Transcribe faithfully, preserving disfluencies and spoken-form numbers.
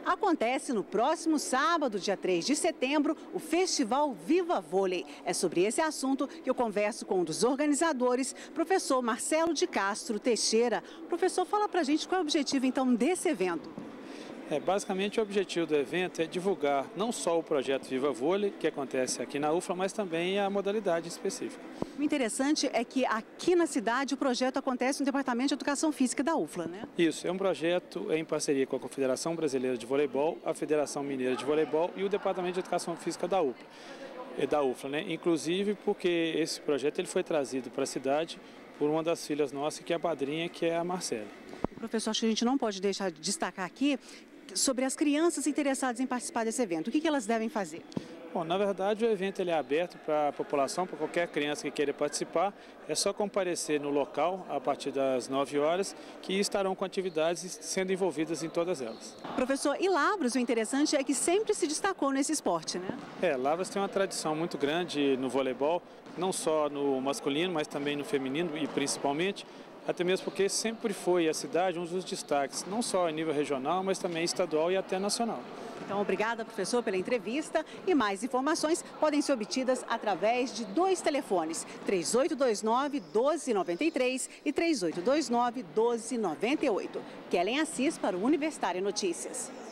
Acontece no próximo sábado, dia três de setembro, o Festival Viva Vôlei. É sobre esse assunto que eu converso com um dos organizadores, professor Marcelo de Castro Teixeira. Professor, fala pra gente qual é o objetivo então desse evento. É, basicamente o objetivo do evento é divulgar não só o projeto Viva Vôlei, que acontece aqui na U F L A, mas também a modalidade específica. O interessante é que aqui na cidade o projeto acontece no Departamento de Educação Física da U F L A, né? Isso, é um projeto em parceria com a Confederação Brasileira de Voleibol, a Federação Mineira de Voleibol e o Departamento de Educação Física da U F L A, da U F L A, né? Inclusive porque esse projeto ele foi trazido para a cidade por uma das filhas nossas, que é a padrinha, que é a Marcela. Professor, acho que a gente não pode deixar de destacar aqui sobre as crianças interessadas em participar desse evento. O que, que elas devem fazer? Bom, na verdade o evento ele é aberto para a população, para qualquer criança que queira participar. É só comparecer no local a partir das nove horas, que estarão com atividades sendo envolvidas em todas elas. Professor, e Lavras, o interessante é que sempre se destacou nesse esporte, né? É, Lavras tem uma tradição muito grande no voleibol, não só no masculino, mas também no feminino e principalmente, até mesmo porque sempre foi a cidade um dos destaques, não só a nível regional, mas também estadual e até nacional. Então, obrigada, professor, pela entrevista. E mais informações podem ser obtidas através de dois telefones, três oito dois nove, um dois nove três e três oito dois nove, um dois nove oito. Kellen Assis para o Universitário Notícias.